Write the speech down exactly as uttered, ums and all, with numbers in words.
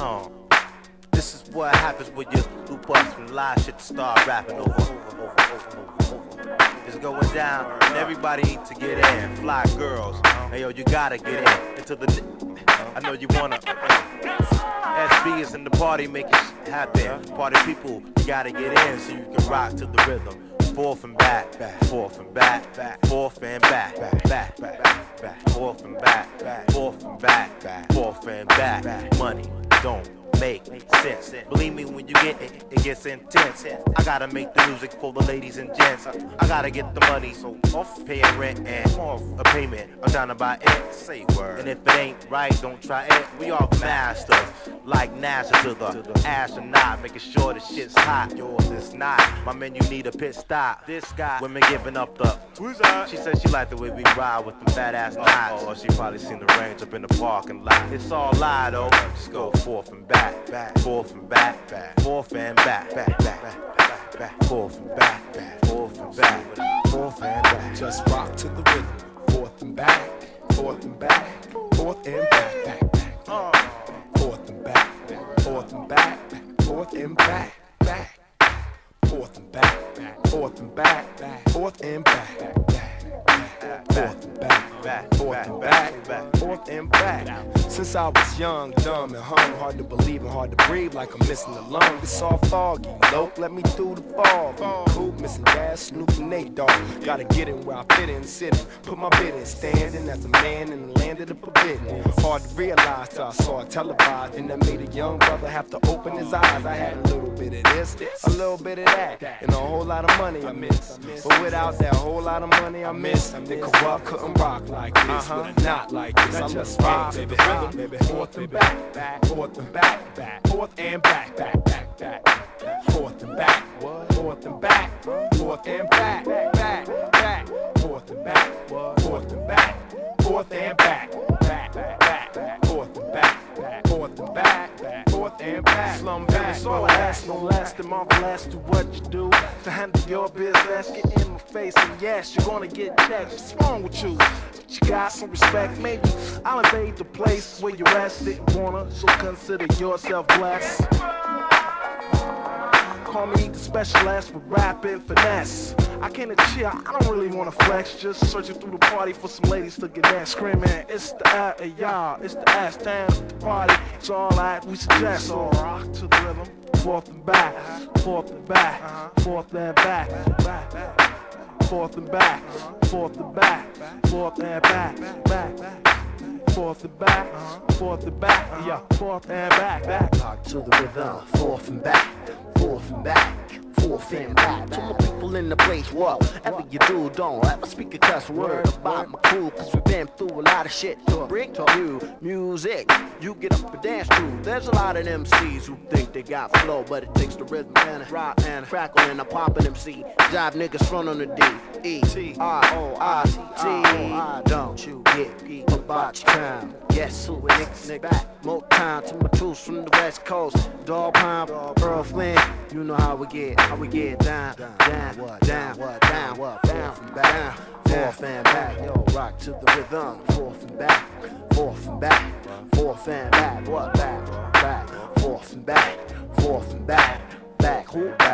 Uh, this is what happens when you do bust from live shit to start rapping over, over, over, over, over, over. It's going down, and everybody needs to get in. Fly girls, hey yo, you gotta get in. Into the, I know you wanna. S B is in the party, make it happen. Party people, you gotta get in so you can rock to the rhythm. Forth and back, back, forth and back, back, forth and back, back, back, back, back, forth and back, back, forth and back, back, forth and back. Money don't make sense. Believe me, when you get it, it gets intense. I gotta make the music for the ladies and gents. I gotta get the money, so off paying rent and off a payment. I'm down to buy it, say word. And if it ain't right, don't try it. We all masters, like NASA to the, to the astronaut, making sure the shit's hot. Yours is not. My man, you need a pit stop. This guy, women giving up the. Who's that? She said she liked the way we ride with them badass knots. Or she probably seen the range up in the parking lot. It's all lie though. Just go forth and back, back, forth and back, back, forth and back, back, back, back, back, forth and back, back, forth and back, forth and back. Just rock to the rhythm. Forth and back, forth and back, forth and back, back, back. Forth and back, forth and back, forth and back, back. Forth and back, forth and back, forth and back, forth and back, back, forth and back, back, forth and back. Since I was young, dumb, and hung, hard to believe and hard to breathe, like I'm missing a lung. It's all foggy, lope, let me through the fog. Coop, missing gas, Snoop and Nate Dogg. Gotta get in where I fit in, sitting, put my bid in, standing as a man in the land of the forbidden. Hard to realize till I saw it televised, and that made a young brother have to open his eyes. I had a little bit of this, a little bit of that, and a whole lot of money I miss. But without that whole lot of money I miss, the corrupt couldn't rock like this, with a knot like this. I just rock, baby, rhythm, baby. Forth and back, back, forth and back, back, forth and back, back, back, back, forth and back, forth and back, forth and back, back, back, forth and back, forth and back, forth and back, back, back, forth and back, forth and back, forth and back. Slum back, all I ask, no less than my last to what you do to handle your business. Get in my face and yes, you're gonna get checked. What's wrong with you? You got some respect, maybe I'll invade the place where you rest. Didn't wanna, so consider yourself blessed. Call me the specialist for rapping finesse. I can't chill, I don't really wanna flex. Just searching through the party for some ladies to get that screaming. It's the ass, hey, y'all, it's the ass down at the party. It's all that we suggest. So rock to the rhythm, forth and back, forth and back, forth and back, forth and back, forth and back, forth and back, back. Forth and back, forth and back, yeah, forth and back, back. Rock to the rhythm, forth and back, forth and back, forth and back. To my people in the place, whatever you do, don't ever speak a cuss word about my crew, cause we've been through a lot of shit to bring to you music. You get up and dance to. There's a lot of M Cs who think they got flow, but it takes the rhythm and a rock and a crackle and a poppin' M C. Jive niggas front on the D, E, T, I, O, I, T. Don't you get geek about your time. Yes, who niggas back. More time to my troops from the West Coast. Dog Pound, Earl Flynn. You know how we get, how we get down, down, down, down, down, down, from back, forth and back. Yo, rock to the rhythm, forth and back, forth and back, forth and back, what back, back, forth and back, forth and back, back, who back?